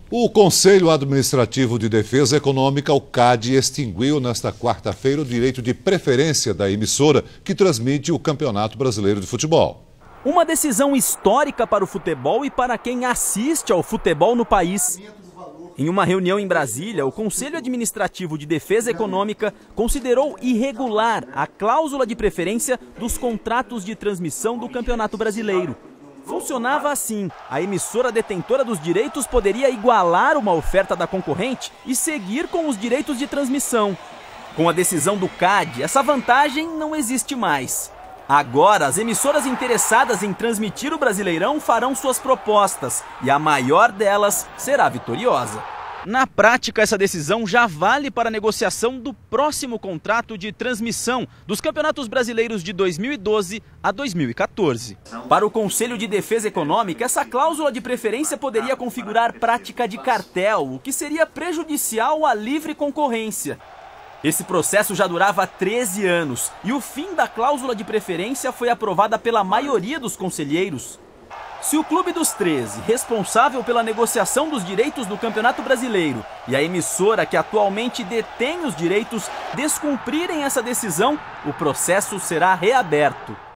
O Conselho Administrativo de Defesa Econômica, o CAD, extinguiu nesta quarta-feira o direito de preferência da emissora que transmite o Campeonato Brasileiro de Futebol. Uma decisão histórica para o futebol e para quem assiste ao futebol no país. Em uma reunião em Brasília, o Conselho Administrativo de Defesa Econômica considerou irregular a cláusula de preferência dos contratos de transmissão do Campeonato Brasileiro. Funcionava assim: a emissora detentora dos direitos poderia igualar uma oferta da concorrente e seguir com os direitos de transmissão. Com a decisão do CAD, essa vantagem não existe mais. Agora, as emissoras interessadas em transmitir o Brasileirão farão suas propostas e a maior delas será vitoriosa. Na prática, essa decisão já vale para a negociação do próximo contrato de transmissão dos Campeonatos Brasileiros de 2012 a 2014. Para o Conselho de Defesa Econômica, essa cláusula de preferência poderia configurar prática de cartel, o que seria prejudicial à livre concorrência. Esse processo já durava 13 anos e o fim da cláusula de preferência foi aprovada pela maioria dos conselheiros. Se o Clube dos 13, responsável pela negociação dos direitos do Campeonato Brasileiro, e a emissora que atualmente detém os direitos descumprirem essa decisão, o processo será reaberto.